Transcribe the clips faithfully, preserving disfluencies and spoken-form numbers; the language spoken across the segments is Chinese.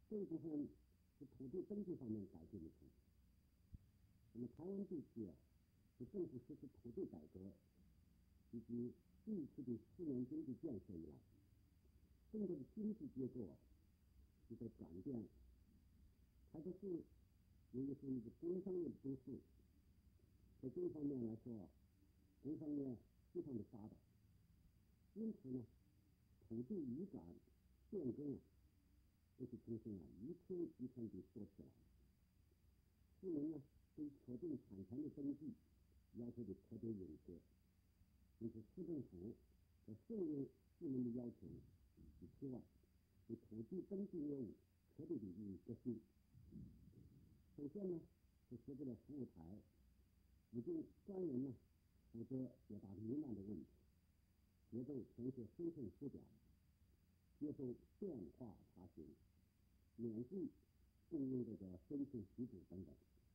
这一部分是土地登记方面改进的成果。那么台湾地区啊，是政府实施土地改革以及地区的四年经济建设以来，整个的经济结构啊是在转变。台北市由于是一个工商业的都市，在这一方面来说，工商业非常的发达，因此呢，土地移转变更啊，这些情形啊，一天一天地多起来了。市民呢，对确定产权的登记要求的特别严格，因此市政府在顺应市民的要求与期望，对土地登记业务彻底的予以革新。首先呢，是设置了服务台，指定专人呢负责解答疑难的问题，接受填写申请书表，接受电话查询，免费供应这个申请许可等等。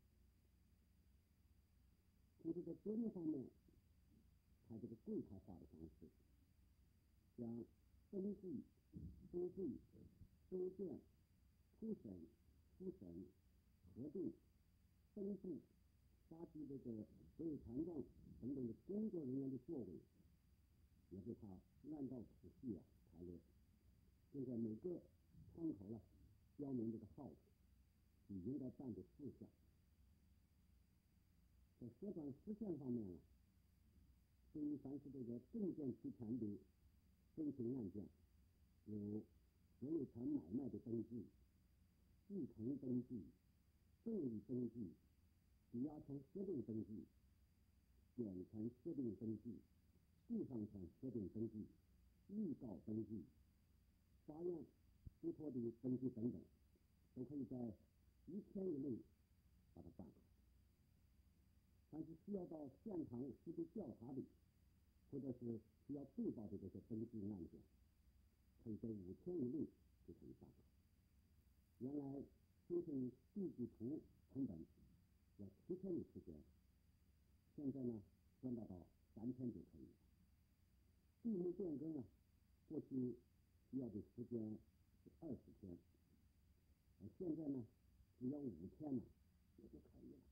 同时在责任方面，采这个柜台化的方式，将登记、收费、收件、初审、复审、核定、登记、发批这个所有权状等等的工作人员的座位，也被他按照谱序啊排列，并在每个窗口呢标明这个号码与应该办的事项。在核转实现方面呢，对于凡是这个证件齐全的申请案件，有所有权买卖的登记、继承登记、赠与登记、抵押权协定登记、典权协定登记、地上权协定登记、预告登记、法院委托的登记等等，都可以在一天以内把它办好。凡是需要到现场实地调查的，或者是需要对报的这些登记案件，可以在五天以内就可以办好。原来申请地籍图成本要七天的时间，现在呢缩短到三天就可以了。地名变更啊，过去需要的时间是二十天，而现在呢只要五天呢也就可以了。